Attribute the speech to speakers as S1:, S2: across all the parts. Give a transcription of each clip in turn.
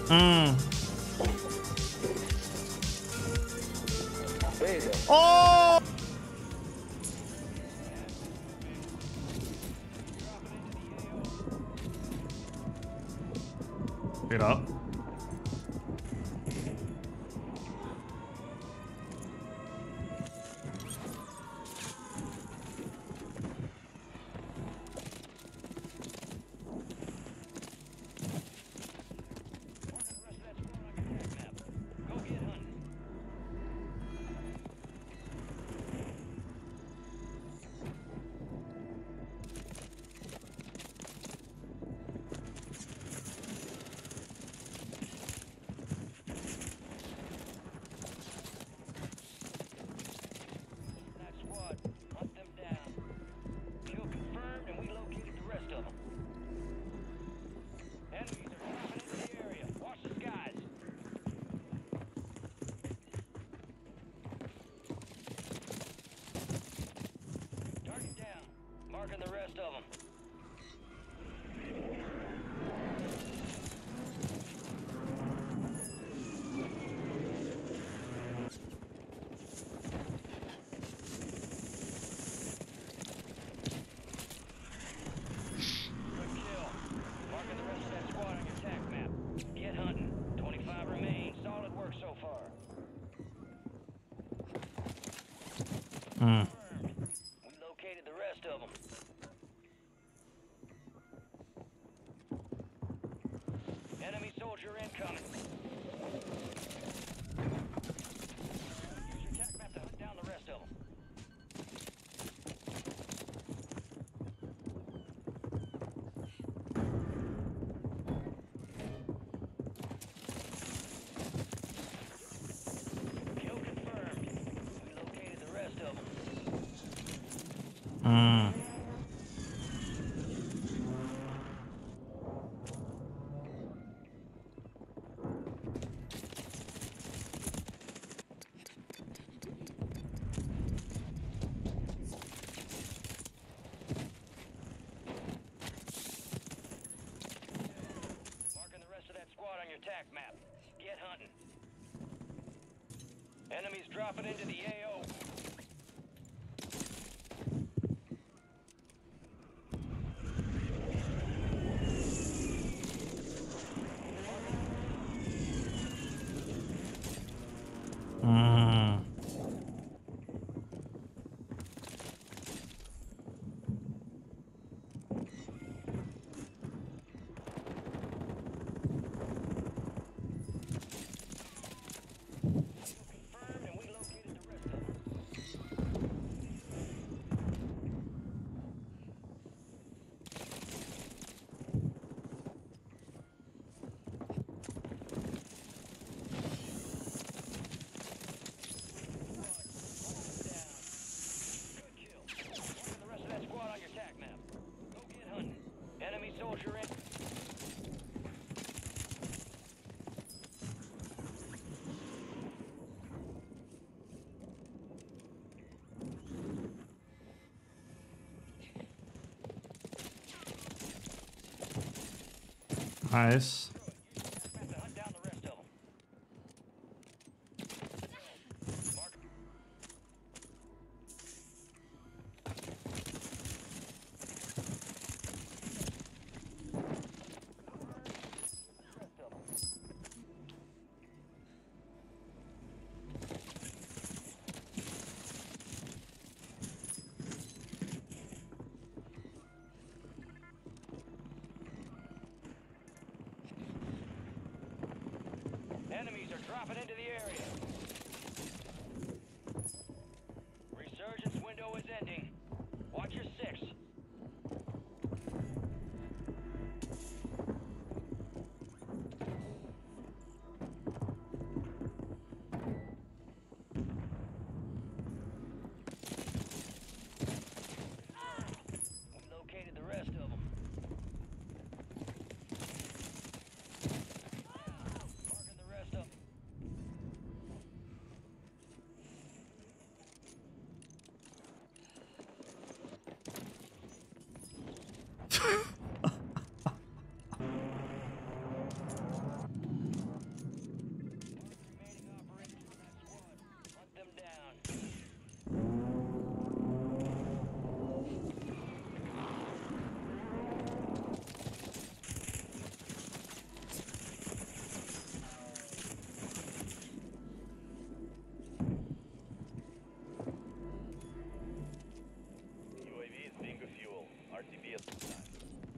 S1: Mm. Oh! Get up.
S2: Marking the rest of them. Good kill. Marking the rest of that squad on your attack map. Get hunting. 25 remain. Solid work so far.
S1: Mm.
S2: We located the rest of them. Enemy soldier incoming. Use your attack map to hunt down the rest of them. Kill confirmed. We located the rest of them.
S1: Mm.
S2: Marking the rest of that squad on your attack map. Get hunting. Enemies dropping into the AO.
S1: Mm.
S2: Confirmed, and we located the rest of them. Good kill. Marking the rest of that squad on your attack map. Go get hunting. Enemy soldier in.
S1: Nice.
S2: To hunt down the rest of them. Mark. Rest of them. Enemies are dropping into the area. Resurgence window is ending. Watch your six. We located the rest of them. Marking the rest of them. RTB at this time.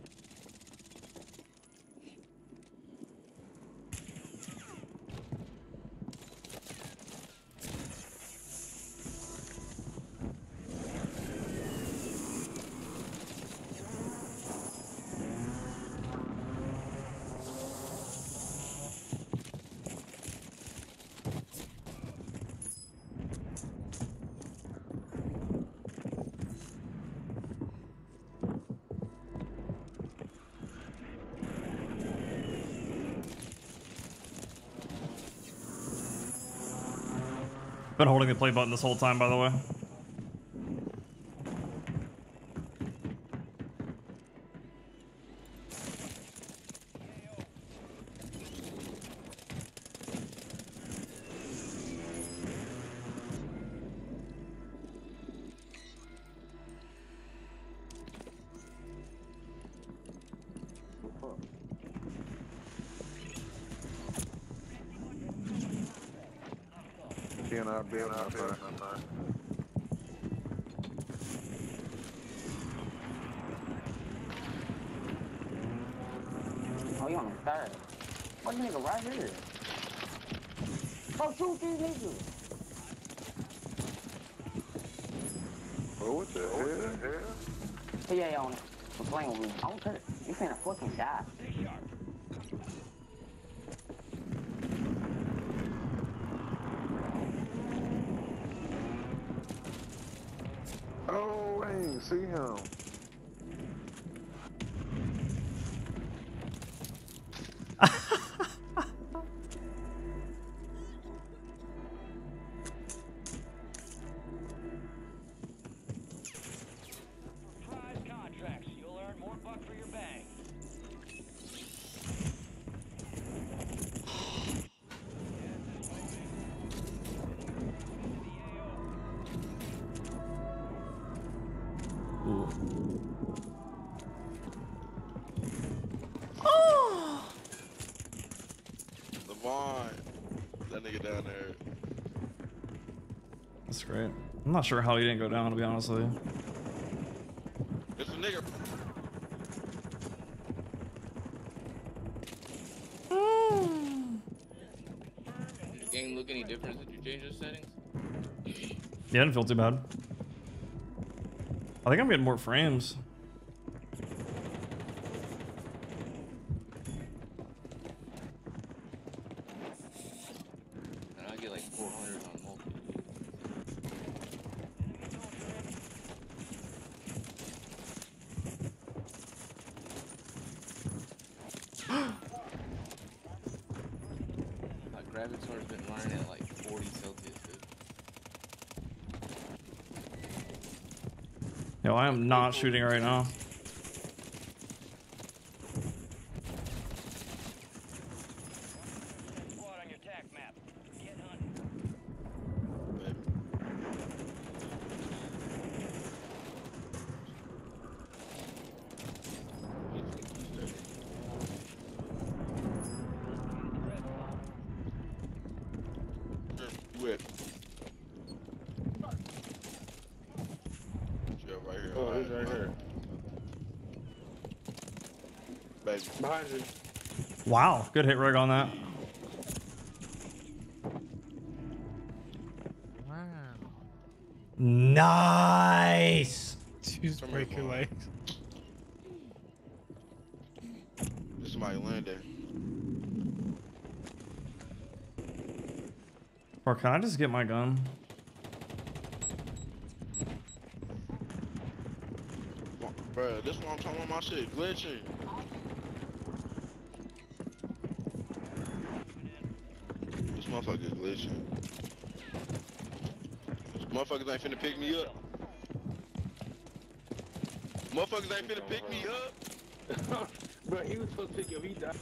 S1: Been holding the play button this whole time, by the way.
S3: Can I be on that side?
S4: Oh, you on the third. What nigga right here? Oh, shoot these niggas.
S3: Oh, what the hell?
S4: Yeah, on it. For playing with me. I don't care. You finna fucking die.
S2: Stay sharp.
S3: Oh, I ain't see him.
S2: Prize contracts. You'll earn more buck for your bang.
S1: Ooh.
S5: Levon, that nigga down there.
S1: That's great. I'm not sure how he didn't go down, to be honest with you.
S5: It's a nigga.
S6: Did the game look any different since you changed the settings?
S1: Yeah, didn't feel too bad. I think I'm getting more frames.
S6: And I get like 400 on multi. My Gravitor's been running at like 40 Celsius. Dude.
S1: Yo, I am not shooting right now.
S2: Squad on your tac map. Get hunting.
S5: With. Yeah, right here.
S3: Oh, he's right here.
S5: Baby.
S3: Behind you.
S1: Wow, good hit rig on that. Nice.
S7: Just break your legs.
S5: There's somebody landing.
S1: Or can I just get my gun?
S5: Bro, this one I'm talking about, my shit glitching. This motherfucker glitching. Motherfuckers ain't finna pick me up. Motherfuckers ain't finna pick me up.
S3: Bro, he was supposed to pick you up. He died.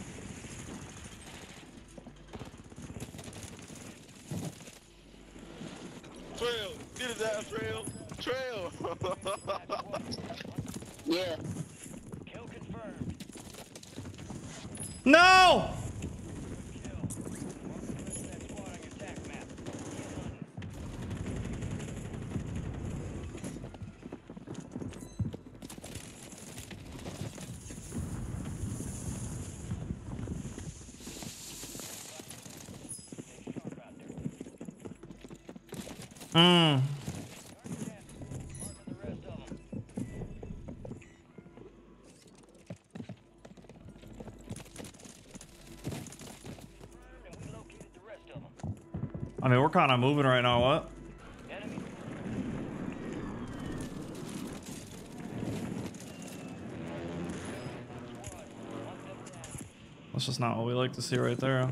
S5: Trail, get his ass, Trail. Trail.
S4: Yeah.
S2: Kill confirmed.
S1: No!
S2: Kill. Mark the rest of that squad on your tac map. Get hunting.
S1: Mm.
S2: The rest of them. And we located the rest of them.
S1: I mean, we're kind of moving right now. What?
S2: Enemy.
S1: That's just not what we like to see right there.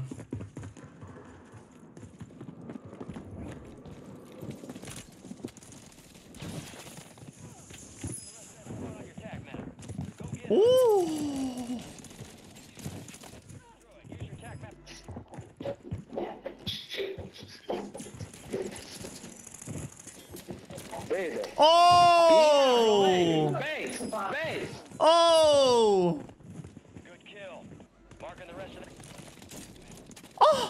S2: On your tac map. Go get
S1: Ooh.
S2: use your tac map.
S1: Oh!
S4: Base! Base!
S1: Oh!
S2: Good kill. Marking the rest of the.
S1: Oh!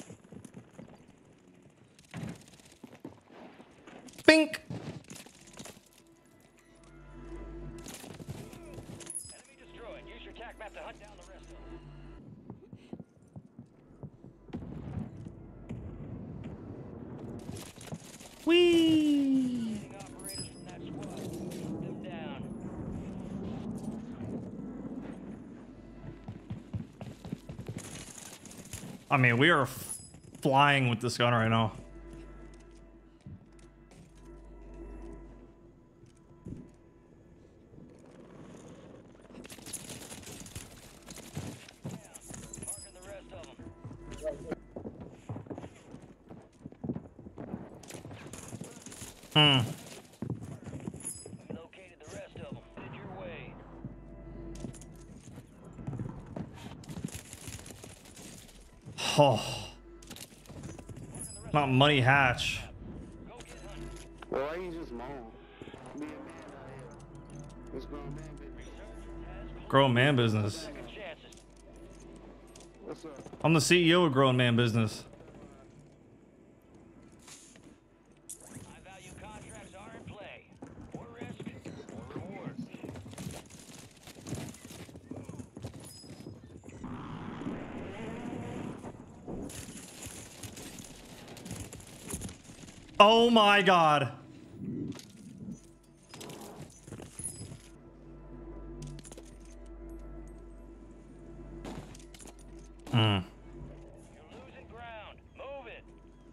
S1: Bink!
S2: Enemy destroyed. Use your tac map to hunt down the rest of them.
S1: Whee!
S2: Getting operators from that squad. Shoot them down.
S1: I mean, we are flying with this gun right now.
S2: Marking the rest of them.
S1: Hmm.
S2: We located the rest of them. Headed your way.
S1: Oh. Not Money Hatch.
S2: Go get hunting.
S3: Well, why you just moan? Be a man out here. It's grown man, baby.
S1: Grown man business.
S2: Second chances.
S3: What's up?
S1: I'm the CEO of Grown Man Business.
S2: High value contracts are in play. More risk, more reward.
S1: Oh my God. Hmm.
S2: You're losing ground. Move it.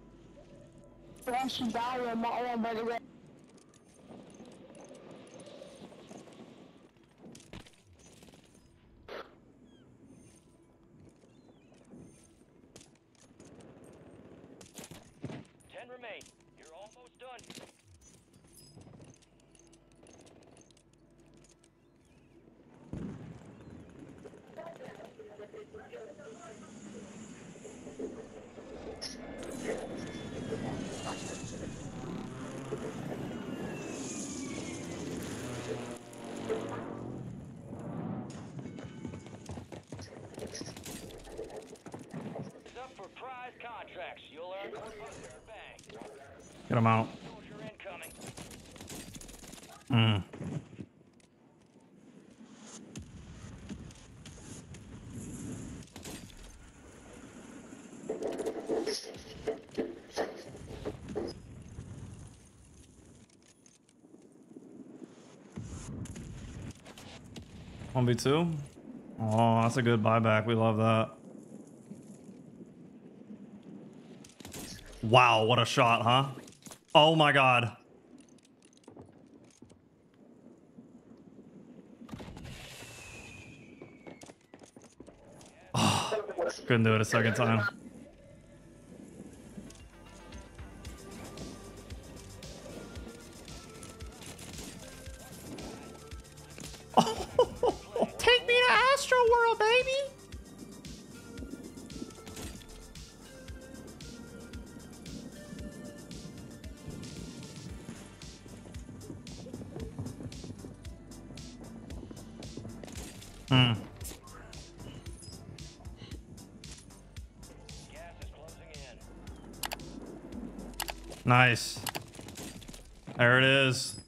S2: Ten remain. You're almost done. It's up for prize contracts. You'll earn more bucks in the bank.
S1: Get him out.
S2: Soldier incoming.
S1: Hmm. One v two. Oh, that's a good buyback. We love that. Wow, what a shot, huh? Oh my God. Oh, couldn't do it a second time. Take me to Astro World, baby. Hmm.
S2: Gas is closing in.
S1: Nice. There it is.